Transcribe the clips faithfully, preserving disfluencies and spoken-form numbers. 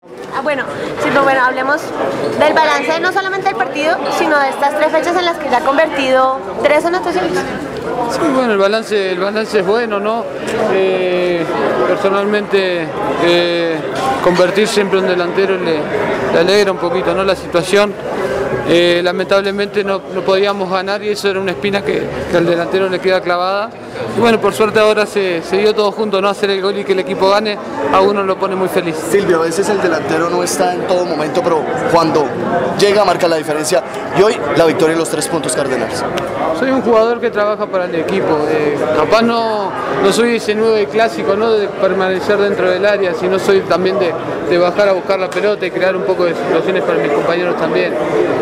Ah, bueno, sí, pues bueno, hablemos del balance no solamente del partido, sino de estas tres fechas en las que ya ha convertido tres anotaciones. Sí, bueno, el balance, el balance es bueno, ¿no? Eh, personalmente, eh, convertir siempre un delantero le, le alegra un poquito, ¿no? La situación. Eh, lamentablemente no, no podíamos ganar y eso era una espina que, que al delantero le queda clavada. Y bueno, por suerte ahora se, se dio todo junto, ¿no? Hacer el gol y que el equipo gane, a uno lo pone muy feliz. Silvio, a veces el delantero no está en todo momento, pero cuando llega marca la diferencia. Y hoy la victoria y los tres puntos cardenales. Soy un jugador que trabaja para el equipo. Eh, capaz no, no soy ese nueve clásico, ¿no? De permanecer dentro del área, sino soy también de, de bajar a buscar la pelota y crear un poco de situaciones para mis compañeros también.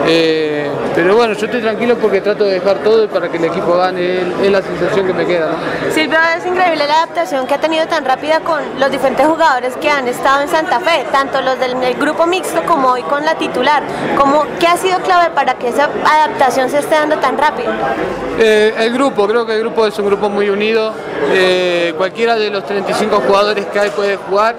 Eh, pero bueno, yo estoy tranquilo porque trato de dejar todo para que el equipo gane, es, es la sensación que me queda, ¿no? Silvio, es increíble la adaptación que ha tenido tan rápida con los diferentes jugadores que han estado en Santa Fe, tanto los del grupo mixto como hoy con la titular. ¿Cómo, ¿Qué ha sido clave para que esa adaptación se esté dando tan rápido? Eh, el grupo, creo que el grupo es un grupo muy unido, eh, cualquiera de los treinta y cinco jugadores que hay puede jugar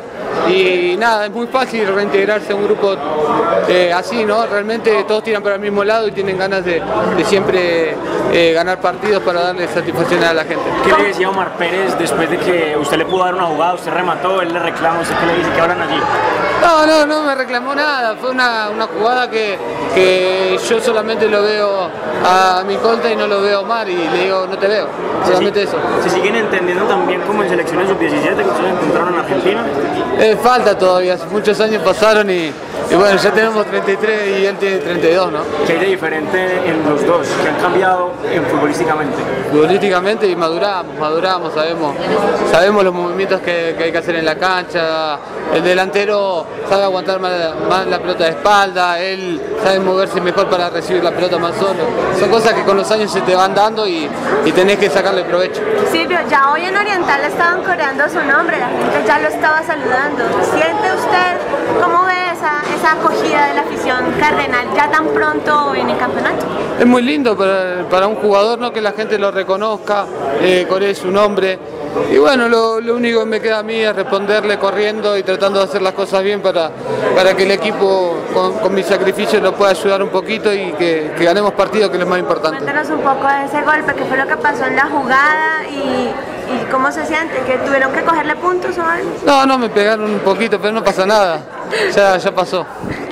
y nada, es muy fácil reintegrarse a un grupo eh, así, ¿no? Realmente todos tiran para el mismo lado y tienen ganas de, de siempre eh, ganar partidos para darle satisfacción a la gente. ¿Qué le decía Omar Pérez después de que usted le pudo dar una jugada, usted remató, él le reclama, usted qué le dice, que hablan allí? No, no, no me reclamó nada, fue una, una jugada que, que yo solamente lo veo a mi contra y no lo veo a Omar y le digo, no te veo, solamente eso. ¿Se siguen entendiendo también como en selecciones sub diecisiete que ustedes encontraron en Argentina? Eh, falta todavía, muchos años pasaron y, y bueno, ya tenemos treinta y tres y él tiene treinta y dos, ¿no? ¿Qué hay de diferente en los dos? ¿Qué han cambiado en futbolísticamente? Futbolísticamente y maduramos, maduramos, sabemos, sabemos los movimientos que, que hay que hacer en la cancha. El delantero sabe aguantar más, más la pelota de espalda, él sabe moverse mejor para recibir la pelota más solo. Son cosas que con los años se te van dando y, y tenés que sacarle provecho. Silvio, ya hoy en Oriental estaban coreando su nombre, la gente ya lo estaba saludando. ¿Siente usted, cómo ve esa, esa acogida de la afición cardenal ya tan pronto en el campeonato? Es muy lindo para, para un jugador, ¿no? Que la gente lo reconozca, eh, coree su nombre. Y bueno, lo, lo único que me queda a mí es responderle corriendo y tratando de hacer las cosas bien para, para que el equipo con, con mi sacrificio nos pueda ayudar un poquito y que, que ganemos partidos, que es lo más importante. Cuéntanos un poco de ese golpe, qué fue lo que pasó en la jugada y, y cómo se siente, que tuvieron que cogerle puntos o algo. No, no, me pegaron un poquito, pero no pasa nada, ya, ya pasó.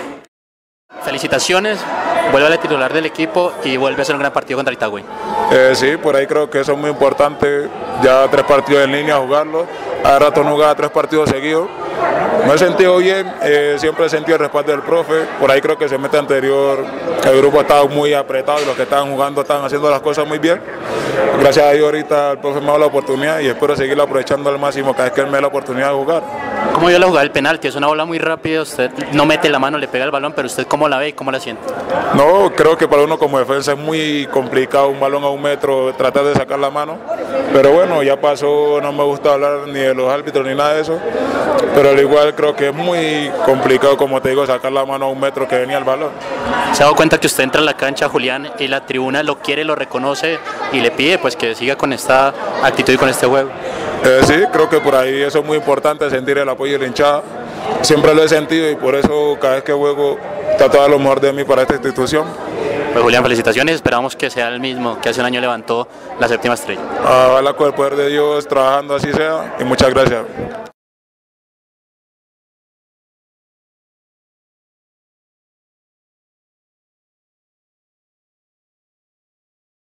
Felicitaciones, vuelve a la titular del equipo y vuelve a ser un gran partido contra Itagüí. Eh, sí, por ahí creo que eso es muy importante, ya tres partidos en línea jugarlo, hace rato no jugaba tres partidos seguidos, me he sentido bien, eh, siempre he sentido el respaldo del profe, por ahí creo que se mete anterior, el grupo estaba muy apretado y los que estaban jugando estaban haciendo las cosas muy bien, gracias a Dios ahorita el profe me ha dado la oportunidad y espero seguirla aprovechando al máximo cada vez que él me dé la oportunidad de jugar. ¿Cómo vio la jugada del penalti? Es una bola muy rápida, usted no mete la mano, le pega el balón, pero usted ¿cómo la ve y cómo la siente? No, creo que para uno como defensa es muy complicado un balón a un metro, tratar de sacar la mano, pero bueno, ya pasó, no me gusta hablar ni de los árbitros ni nada de eso, pero al igual creo que es muy complicado, como te digo, sacar la mano a un metro que venía el balón. ¿Se ha dado cuenta que usted entra a la cancha, Julián, y la tribuna lo quiere, lo reconoce y le pide pues que siga con esta actitud y con este juego? Eh, sí, creo que por ahí eso es muy importante, sentir el apoyo de la hinchada. Siempre lo he sentido y por eso cada vez que juego trato de dar lo mejor de mí para esta institución. Pues Julián, felicitaciones, esperamos que sea el mismo que hace un año levantó la séptima estrella. Ojalá con el poder de Dios trabajando así sea y muchas gracias.